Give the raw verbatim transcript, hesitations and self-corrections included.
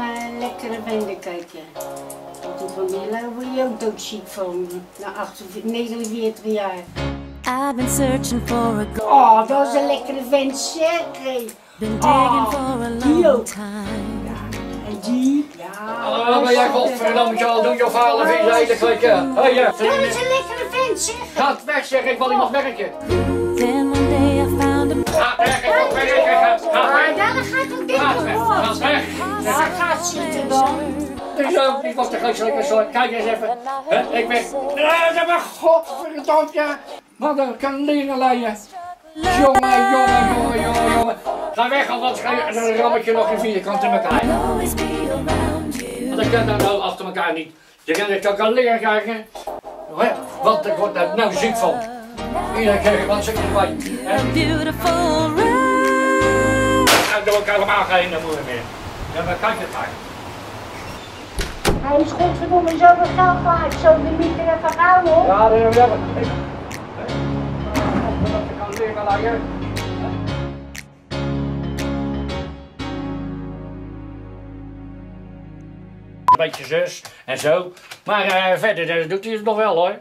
uh, lekkere wenden kijken. Want van Milla word je ook doodziek van, na negenenveertig jaar. I've been searching for a goal. Oh, dat is een lekkere vent, zeg. Been digging Oh, for a die long ook. time. Ja, en die? Ja. Oh, maar jij godverdamme zal doen je verhalen van je hele kijken. Hé, ja. Dat is een lekkere vent, zeg. Gaat weg, zeg ik, wil iemand werken. Then one day I found a Ga weg, ik wil werken. Ga Maar weg. ja, dan gaat het Ga dikker weg. voor. Ga weg. Ja, gaat zitten dan. Dus ook niet wat de geestelijke soort. Kijk eens even. Hè, ik ben. Ja, maar godverdomme. Ja. Wat een kan leren leiden. Jongen, jongen, jongen, jongen, jongen. Ga weg, anders ga je een rammetje nog in vierkant in elkaar. always be around you. Want ik kan dat nou achter elkaar niet. Je kan het ook al leren krijgen. Want ik word daar nou ziek van. Iedere keer wat zeg je erbij. A beautiful ride. En door elkaar allemaal heen, dan moet je meer. Ja, maar kijk het maar. Hij is godverdomme zoveel geld waard, zo de meter even gauw hoor. Ja, dat heb ik. Dat ik kan leren leiden. Een beetje zus en zo. Maar uh, verder uh, doet hij het nog wel hoor.